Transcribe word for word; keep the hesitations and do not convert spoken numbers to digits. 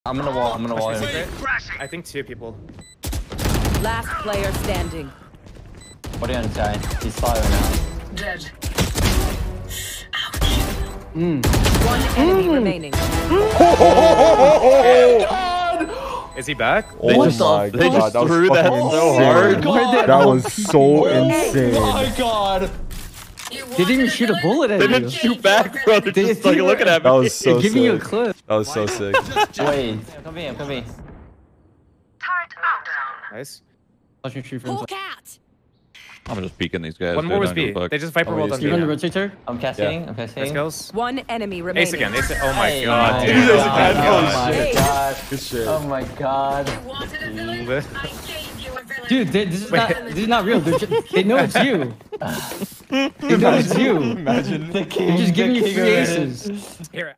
I'm gonna wall. I'm gonna wall him. I think two people. Last player standing. What are you on side? He's fire now. Dead. Mm. One enemy mm. remaining. Oh, is he back? They what just, the they just that threw that so hard. God. That was so insane. Oh my god. They didn't even shoot a bullet at they you. They didn't shoot back, bro. They're just like looking at me. That was so giving sick. you a clip. That was so sick. Wait, come here, come here. Nice. Watch your tree from cat. I'm just peeking these guys. One more was B. They just viper rolled on B. You're on the rotator? I'm casting. Yeah. I'm casting. Let's go. One enemy remaining. Ace again. Ace. Oh my hey, god, my dude. God. Oh my god. Oh my god. Good shit. Oh my god. god. Dude, they, this is not. This is not real. Just, they know it's you. They know it's you. Imagine. They're just giving you free aces. Here.